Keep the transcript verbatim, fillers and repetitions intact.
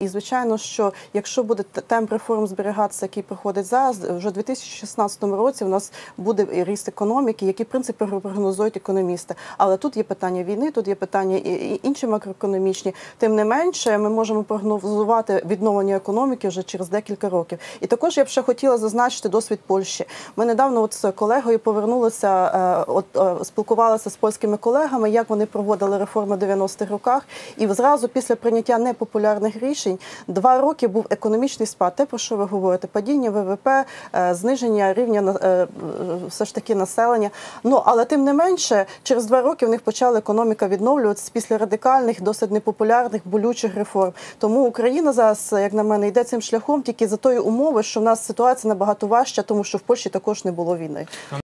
І, звичайно, що якщо буде темп реформ зберігатися, який проходить зараз, вже у дві тисячі шістнадцятому році у нас буде ріст економіки, який, в принципі, прогнозують економісти. Але тут є питання війни, тут є питання і інші макроекономічні. Тим не менше, ми можемо прогнозувати відновлення економіки вже через декілька років. І також я б ще хотіла зазначити досвід Польщі. Ми недавно от з колегою повернулися, от, спілкувалися з польськими колегами, як вони проводили реформи в дев'яностих роках. І зразу після прийняття непопулярних рішень два роки був економічний спад. Те, про що ви говорите, падіння ВВП, зниження рівня все ж таки населення. Ну, але тим не менше, через два роки в них почала економіка відновлюватися після радикальних, досить непопулярних, болючих реформ. Тому Україна зараз, як на мене, йде цим шляхом тільки за тої умови, що в нас ситуація набагато важча, тому що в Польщі також не було війни.